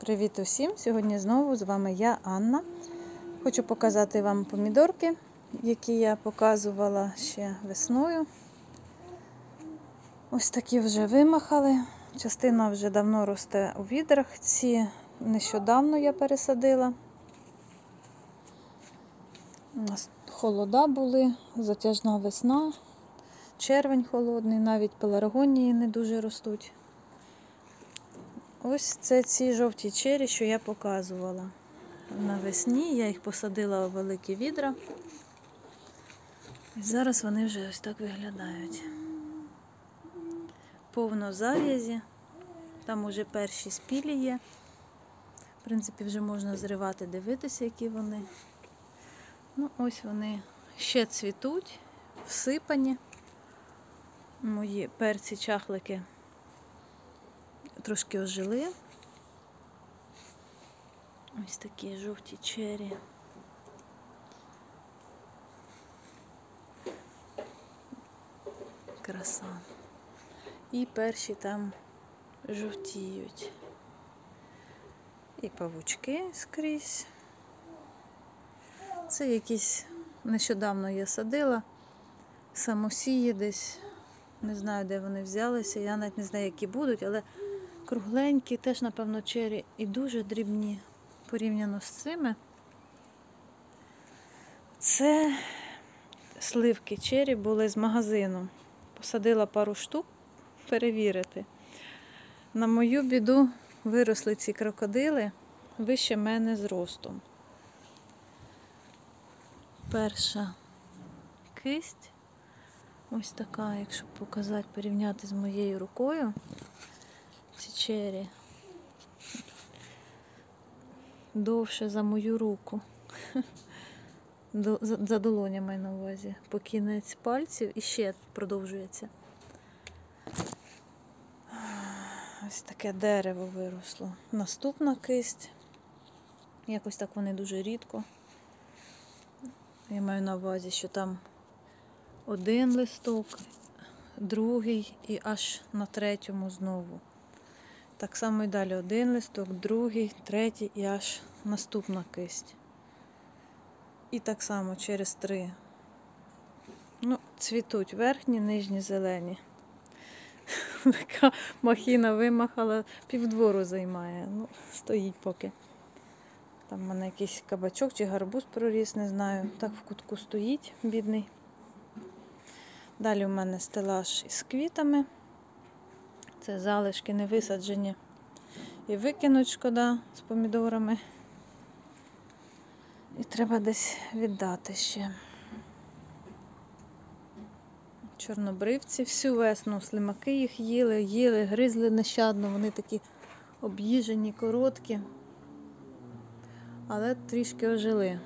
Привіт усім! Сьогодні знову з вами я, Анна. Хочу показати вам помідорки, які я показувала ще весною. Ось такі вже вимахали. Частина вже давно росте у відрах. Ці нещодавно я пересадила. У нас холода були, затяжна весна, червень холодний, навіть пеларгонії не дуже ростуть. Ось це ці жовті чері, що я показувала навесні. Я їх посадила у великі відра. І зараз вони вже ось так виглядають. Повно зав'язі. Там уже перші спілі є. В принципі, вже можна зривати, дивитися, які вони. Ну, ось вони ще цвітуть, всипані. Мої перці-чахлики трошки ожили. Ось такі жовті чері. Краса. І перші там жовтіють. І павучки скрізь. Це якісь нещодавно я садила. Самосії десь. Не знаю, де вони взялися. Я навіть не знаю, які будуть, але кругленькі, теж, напевно, чері і дуже дрібні порівняно з цими. Це сливки чері були з магазину. Посадила пару штук перевірити. На мою біду виросли ці крокодили вище мене зростом. Перша кисть. Ось така, якщо показати, порівняти з моєю рукою. Ці чері довше за мою руку. За долоня маю на увазі. По кінець пальців і ще продовжується. Ось таке дерево виросло. Наступна кисть. Якось так вони дуже рідко. Я маю на увазі, що там один листок, другий і аж на третьому знову. Так само і далі один листок, другий, третій і аж наступна кисть. І так само через 3. Ну, цвітуть верхні, нижні зелені. Така махіна вимахала, півдвору займає. Ну, стоїть поки. Там в мене якийсь кабачок чи гарбуз проріс, не знаю. Так в кутку стоїть, бідний. Далі в мене стелаж із квітами. Це залишки не висаджені. І викинуть шкода з помідорами. І треба десь віддати ще. Чорнобривці. Всю весну слимаки їх їли, гризли нещадно. Вони такі об'їжені, короткі. Але трішки ожили.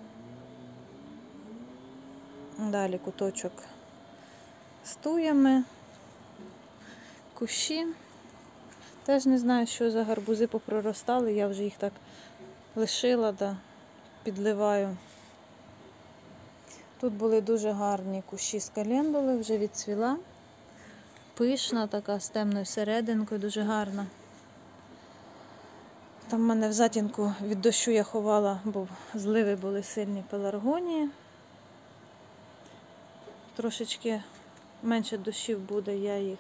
Далі куточок з туями. Кущі. Теж не знаю, що за гарбузи попроростали. Я вже їх так лишила, да, підливаю. Тут були дуже гарні кущі з календули, вже відцвіла. Пишна така, з темною серединкою, дуже гарна. Там в мене в затінку від дощу я ховала, бо зливи були сильні пеларгонії. Трошечки менше дощів буде, я їх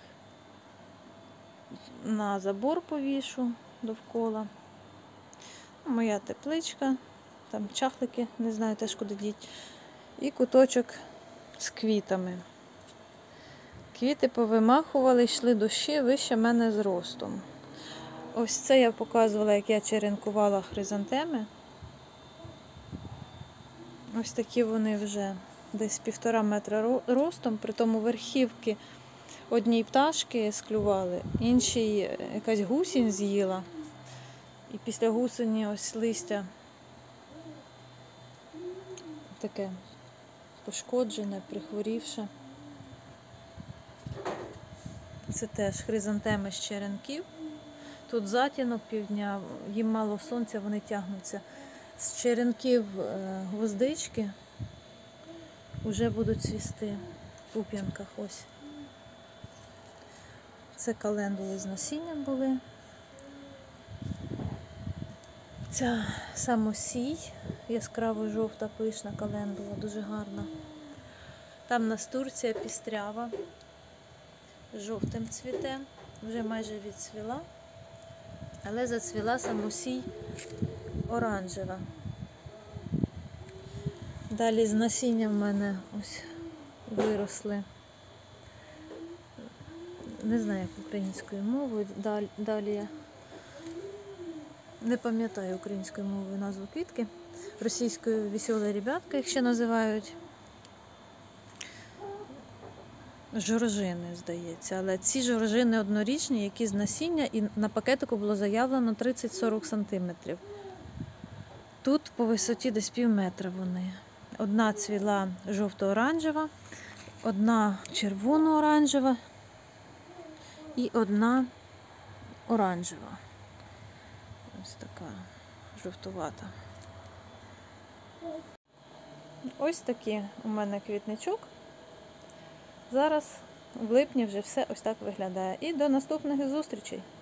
на забор повішу довкола. Моя тепличка, там чахлики, не знаю теж куди діть. І куточок з квітами. Квіти повимахували, йшли дощі вище мене зростом. Ось це я показувала, як я черенкувала хризантеми. Ось такі вони вже десь 1,5 метра ростом, при тому верхівки одній пташки склювали, іншій якась гусінь з'їла. І після гусені ось листя таке пошкоджене, прихворівше. Це теж хризантеми з черенків. Тут затінок півдня, їм мало сонця, вони тягнуться. З черенків гвоздички вже будуть цвісти в пуп'янках. Ось. Це календули з насінням були. Ця самосій, яскраво жовта, пишна, календула, дуже гарна. Там настурція пістрява, жовтим цвіте, вже майже відцвіла, але зацвіла самосій оранжева. Далі з насіння в мене ось виросли, не знаю як українською мовою, далі не пам'ятаю українською мовою назву квітки, російською веселі ребятка їх ще називають. Жоржини, здається, але ці жоржини однорічні, які з насіння, і на пакетику було заявлено 30-40 см. Тут по висоті десь пів метра вони. Одна цвіла жовто-оранжева, одна червоно-оранжева і одна оранжева. Ось така жовтувата. Ось такий у мене квітничок. Зараз в липні вже все ось так виглядає. І до наступних зустрічей!